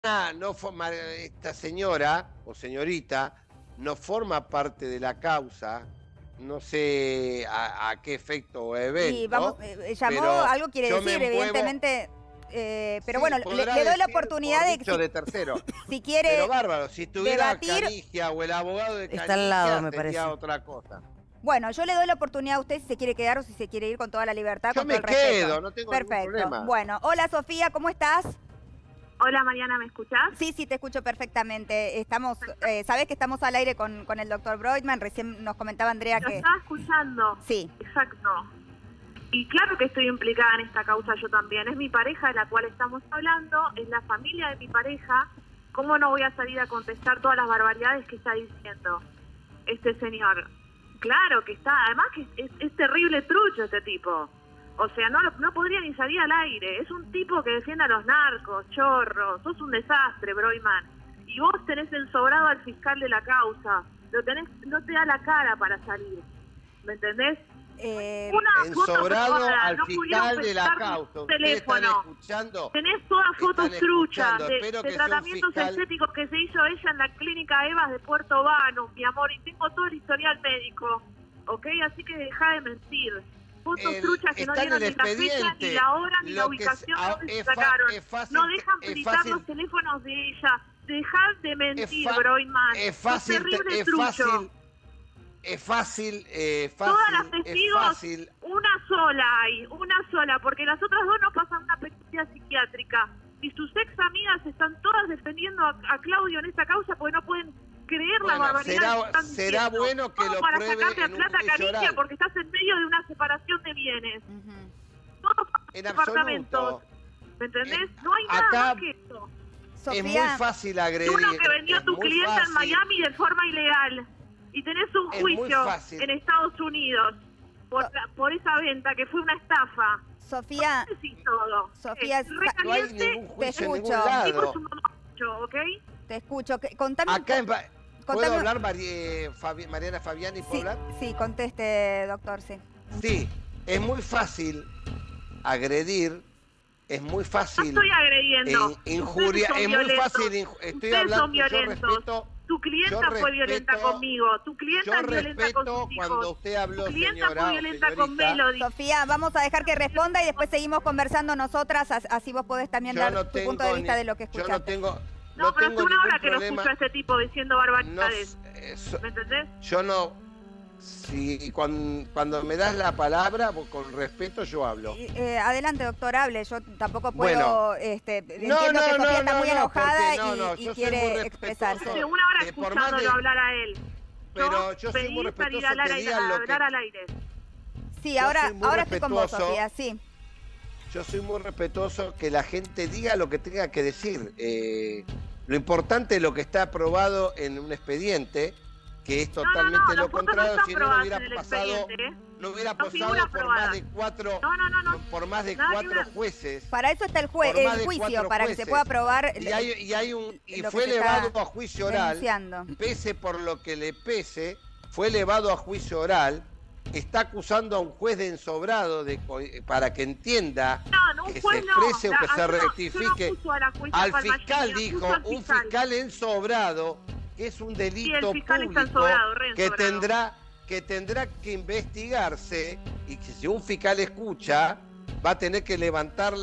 no forma, esta señora o señorita no forma parte de la causa, no sé a qué efecto o evento. Y vamos, llamó, algo quiere decir, evidentemente. Pero sí, bueno, le doy la oportunidad de que de tercero. Si quiere. Pero bárbaro, si estuviera debatir, Canigia o el abogado de Canigia, está al lado, me sería parece. otra cosa. Bueno, yo le doy la oportunidad a usted si se quiere quedar o si se quiere ir con toda la libertad, Yo con me todo el respeto. quedo, no tengo ningún problema. Bueno, hola Sofía, ¿cómo estás? Hola Mariana, ¿me escuchás? Sí, te escucho perfectamente. Estamos, sabés que estamos al aire con el doctor Broidman, recién nos comentaba Andrea Lo que... estaba escuchando. Sí. Exacto. Y claro que estoy implicada en esta causa yo también. Es mi pareja de la cual estamos hablando, es la familia de mi pareja. ¿Cómo no voy a salir a contestar todas las barbaridades que está diciendo este señor? Claro que está, además que es terrible trucho este tipo. O sea, no podría ni salir al aire. Es un tipo que defiende a los narcos, chorros. Sos un desastre, Broidman. Y vos tenés ensobrado al fiscal de la causa. No te da la cara para salir. ¿Me entendés? Ensobrado al fiscal de la causa. ¿Ustedes están escuchando? Tenés todas fotos truchas de que tratamientos estéticos que se hizo ella en la clínica Evas de Puerto Banús, mi amor, y tengo todo el historial médico, ¿ok? Así que dejá de mentir. Fotos truchas que no dieron ni la fecha, ni la hora, ni la ubicación donde se sacaron. No dejan habilitar los teléfonos de ella. Dejad de mentir, Broidman. Es fácil. Todas las testigos, una sola, porque las otras dos no pasan una pericia psiquiátrica. Y sus ex amigas están todas defendiendo a Claudio en esta causa porque no pueden creer la barbaridad que están diciendo. Será bueno que lo para pruebe sacarte en un plata, juicio Canigia, oral. porque estás en medio de una separación de bienes. Todos En departamentos. absoluto. ¿Me entendés? No hay nada acá más que eso. Sofía, es muy fácil agredir. Uno que vendió a tu clienta en Miami de forma ilegal. Y tenés un juicio en Estados Unidos por esa venta que fue una estafa. Sofía, Sofía, no hay ningún juicio en ningún lado. lado. Te escucho. Contame. Acá ¿puedo hablar, Mariana Fabiani? ¿Puedo hablar? Sí, conteste, doctor, sí. Sí, es muy fácil agredir, es muy fácil. No estoy agrediendo. Injuria, es muy fácil. Estoy hablando, yo respeto. Tu clienta fue violenta conmigo. Tu clienta es violenta con sus hijos. Cuando usted habló, tu clienta señora, fue violenta con Melody. Sofía, vamos a dejar que responda y después seguimos conversando nosotras, así vos podés también dar tu punto de vista de lo que escuchaste. Yo no tengo. No, pero tengo hace una hora que problema. lo escucho a este tipo diciendo barbaridades. ¿Me entendés? Yo no. Si cuando me das la palabra, con respeto, yo hablo. Adelante, doctor, hable. Yo tampoco puedo. Entiendo que Sofía está muy enojada y quiere expresarse. Hace una hora escuchándolo hablar a él. Pero yo soy muy respetuoso que digan lo que... al aire. Sí, ahora estoy con vos, Sofía, sí. Yo soy muy respetuoso que la gente diga lo que tenga que decir. Lo importante es lo que está aprobado en un expediente, que es totalmente lo contrario, si no hubiera pasado, no hubiera pasado por más de cuatro, por más de cuatro jueces. Para eso está el juicio, para que se pueda aprobar. Y fue elevado a juicio oral, pese por lo que le pese, fue elevado a juicio oral. Está acusando a un juez de ensobrado para que entienda, que se exprese o que se rectifique. Al fiscal dijo, un fiscal ensobrado, que es un delito público que tendrá que investigarse, y que si un fiscal escucha, va a tener que levantar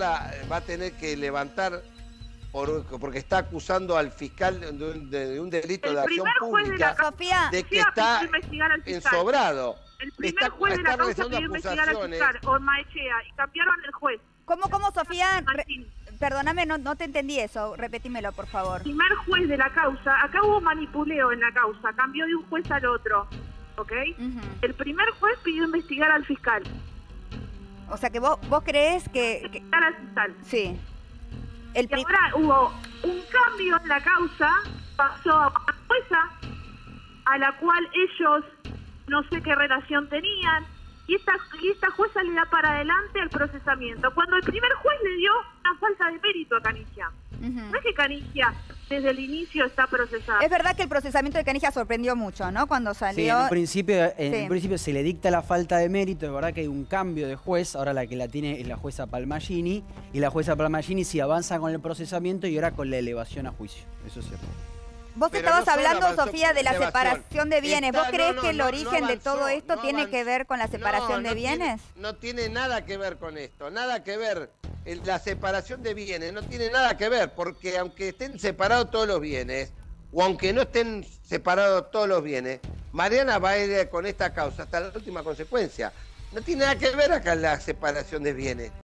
porque está acusando al fiscal de un delito de acción pública, de que está ensobrado. El primer juez de la causa pidió investigar al fiscal, Ormaechea, y cambiaron el juez. ¿Cómo, Sofía? Perdóname, no te entendí eso. Repetímelo, por favor. El primer juez de la causa, acá hubo manipuleo en la causa, cambió de un juez al otro, ¿ok? El primer juez pidió investigar al fiscal. O sea, que vos creés que... Investigar al fiscal. Sí. Y ahora hubo un cambio en la causa, pasó a una jueza a la cual ellos... no sé qué relación tenían, y esta jueza le da para adelante el procesamiento, cuando el primer juez le dio una falta de mérito a Canigia. No es que Canigia desde el inicio está procesada. Es verdad que el procesamiento de Canija sorprendió mucho, ¿no? Cuando salió... Sí, en un principio se le dicta la falta de mérito, es verdad que hay un cambio de juez, ahora la que la tiene es la jueza Palmagini, y la jueza Palmagini sí avanza con el procesamiento y ahora con la elevación a juicio, eso es cierto. Vos estabas hablando, Sofía, de la separación de bienes. ¿Vos creés que el origen de todo esto tiene que ver con la separación de bienes? No tiene nada que ver con esto, nada que ver. La separación de bienes no tiene nada que ver, porque aunque estén separados todos los bienes, o aunque no estén separados todos los bienes, Mariana va a ir con esta causa hasta la última consecuencia. No tiene nada que ver acá la separación de bienes.